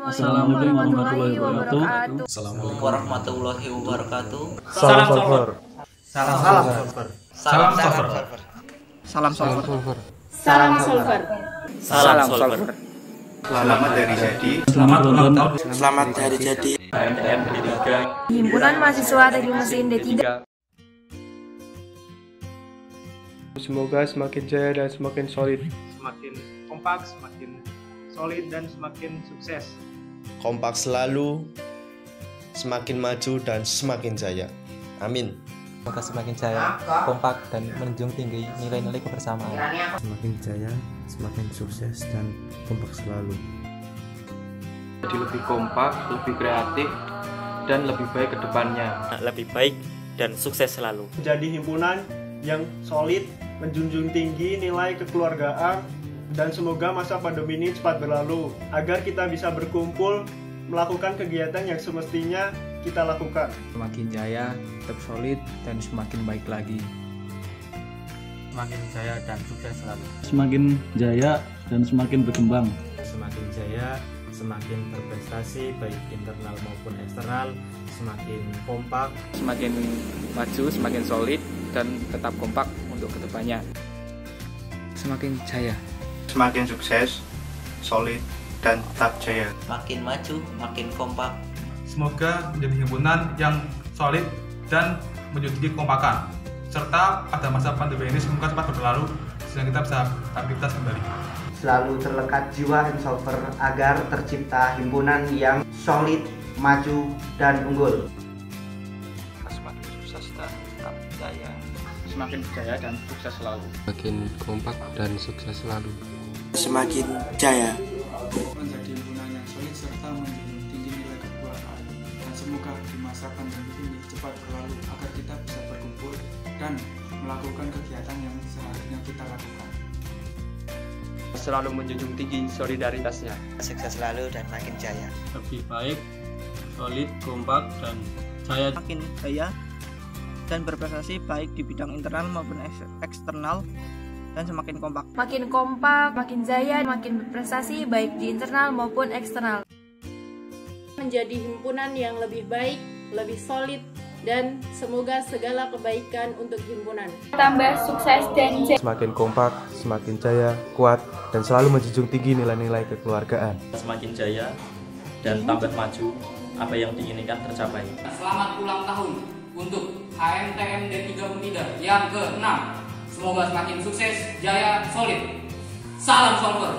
Assalamualaikum warahmatullahi wabarakatuh. Assalamualaikum warahmatullahi wabarakatuh. Salam solver. Salam solver. Salam solver. Salam solver. Salam solver. Salam solver. Selamat hari jadi. Selamat ulang tahun. Selamat hari jadi. HMTM D3. Himpunan Mahasiswa Teknik Mesin D3. Semoga semakin jaya dan semakin solid, semakin kompak, semakin solid dan semakin sukses. Kompak selalu, semakin maju dan semakin jaya. Amin. Semoga semakin jaya, kompak dan menjunjung tinggi nilai-nilai kebersamaan. Semakin jaya, semakin sukses dan kompak selalu. Jadi lebih kompak, lebih kreatif, dan lebih baik ke depannya. Lebih baik dan sukses selalu. Menjadi himpunan yang solid, menjunjung tinggi nilai kekeluargaan, dan semoga masa pandemi ini cepat berlalu agar kita bisa berkumpul melakukan kegiatan yang semestinya kita lakukan. Semakin jaya, tetap solid, dan semakin baik lagi. Semakin jaya dan sukses selalu. Semakin jaya dan semakin berkembang. Semakin jaya, semakin berprestasi baik internal maupun eksternal, semakin kompak, Semakin maju, semakin solid, dan tetap kompak untuk kedepannya. Semakin jaya. Semakin sukses, solid, dan tetap jaya. Makin maju, makin kompak. Semoga menjadi himpunan yang solid dan menjunjung kekompakan, serta pada masa pandemi ini semoga cepat berlalu sehingga kita bisa aktivitas kembali. Selalu terlekat jiwa M-Solver agar tercipta himpunan yang solid, maju, dan unggul. Semakin sukses dan tetap jaya. Semakin jaya dan sukses selalu. Semakin kompak dan sukses selalu. Semakin jaya. Menjadi himpunan yang solid serta menjunjung tinggi nilai kekeluargaan, dan semoga di masa pandemi ini cepat berlalu agar kita bisa berkumpul dan melakukan kegiatan yang seharusnya kita lakukan. Selalu menjunjung tinggi solidaritasnya. Sukses selalu dan makin jaya. Lebih baik, solid, kompak, dan jaya. Makin jaya dan berprestasi baik di bidang internal maupun eksternal, dan semakin kompak. Makin kompak, makin jaya, makin berprestasi baik di internal maupun eksternal. Menjadi himpunan yang lebih baik, lebih solid, dan semoga segala kebaikan untuk himpunan. Tambah sukses dan jaya. Semakin kompak, semakin jaya, kuat, dan selalu menjunjung tinggi nilai-nilai kekeluargaan. Semakin jaya dan tambah maju, apa yang diinginkan tercapai. Selamat ulang tahun untuk HMTM D3 Unida yang ke-6. Semoga semakin sukses, jaya, solid. Salam solver.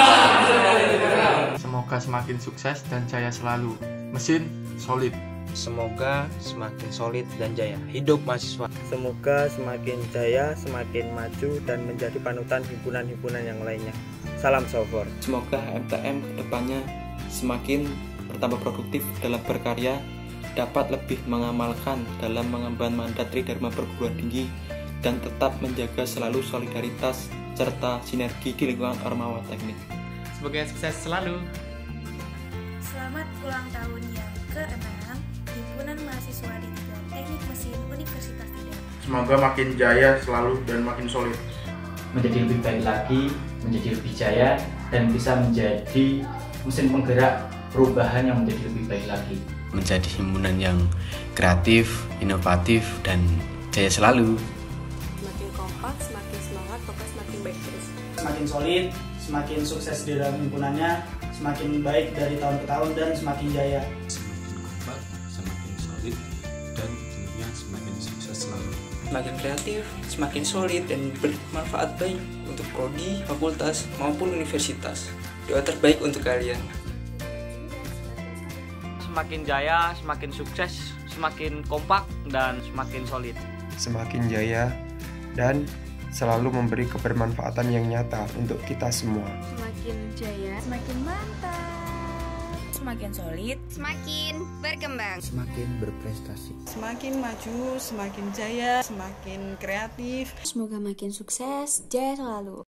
Semoga semakin sukses dan jaya selalu. Mesin solid. Semoga semakin solid dan jaya. Hidup mahasiswa. Semoga semakin jaya, semakin maju, dan menjadi panutan himpunan-himpunan yang lainnya. Salam solver. Semoga HMTM kedepannya semakin bertambah produktif dalam berkarya, dapat lebih mengamalkan dalam mengemban mandat Tridharma perguruan tinggi, dan tetap menjaga selalu solidaritas serta sinergi di lingkungan Ormawa Teknik. Semoga sukses selalu. Selamat ulang tahun yang ke-6 Himpunan Mahasiswa D3 Teknik Mesin Universitas Tridharma. Semoga makin jaya selalu dan makin solid. Menjadi lebih baik lagi, menjadi lebih jaya, dan bisa menjadi mesin penggerak perubahan yang menjadi lebih baik lagi. Menjadi himpunan yang kreatif, inovatif, dan jaya selalu. Semakin kompak, semakin semangat, pokoknya semakin baik terus. Semakin solid, semakin sukses di dalam himpunannya, semakin baik dari tahun ke tahun, dan semakin jaya. Semakin kompak, semakin solid, dan tentunya semakin sukses selalu. Semakin kreatif, semakin solid, dan bermanfaat baik untuk prodi, fakultas, maupun universitas. Doa terbaik untuk kalian. Semakin jaya, semakin sukses, semakin kompak, dan semakin solid. Semakin jaya dan selalu memberi kebermanfaatan yang nyata untuk kita semua. Semakin jaya, semakin mantap. Semakin solid, semakin berkembang. Semakin berprestasi. Semakin maju, semakin jaya, semakin kreatif. Semoga makin sukses, jaya selalu.